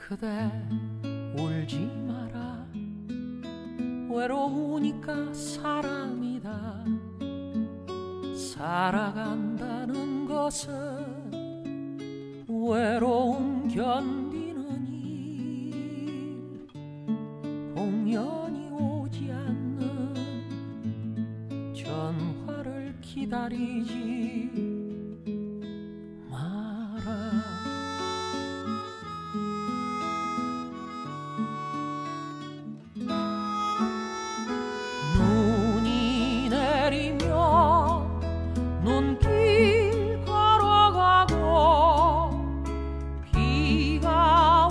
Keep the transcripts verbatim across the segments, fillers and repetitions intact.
그대 울지 마라. 외로우니까 사람이다. 살아간다는 것은 외로움 견디는 일. 공연이 오지 않는 전화를 기다리지 마라. 눈이 내리면 눈길 걸어가고, 비가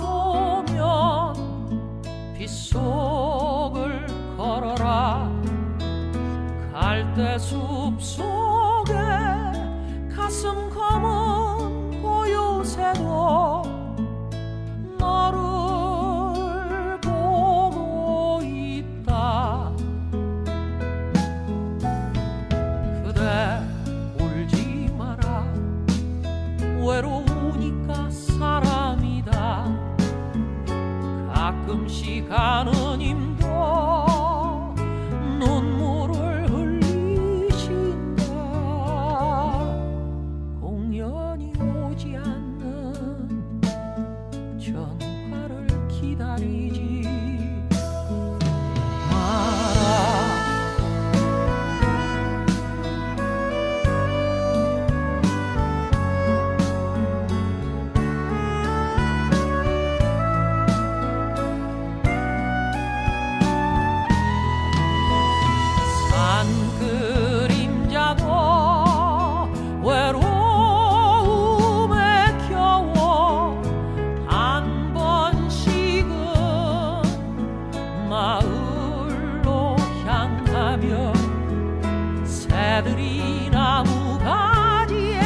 오면 빗속을 걸어라. 갈대숲 속에 가슴 검은 고요새도 너를 보고 있다. 그대 울지 마라. 외로우니까 사람이다. 가끔씩 하는 힘도 눈물을 흘리신다. 공연이 오지 않는 전화를 기다리지 마라. 산 그림자도 외로움에 겨워 한 번씩은 마을로 향하며, 새들이 나무가지에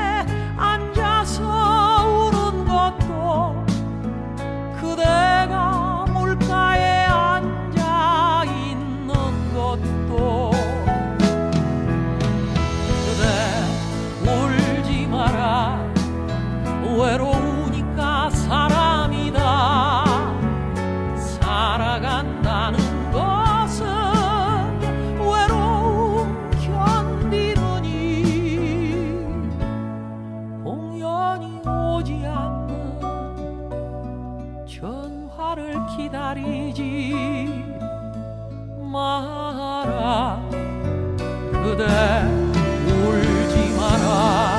앉아서 우는 것도, 그대가 물가에 앉아 있는 것도. 그대 울지 마라. 외로우니까 사람이다. 살아간다는 것은 외로움 견디는 일. 공연이 오지 않는 전화를 기다리지 마라. 그대 울지 마라.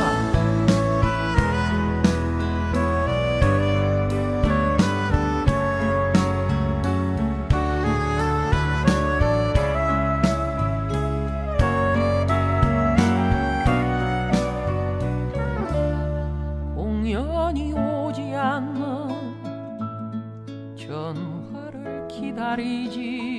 공연이 오지 않는 전화를 기다리지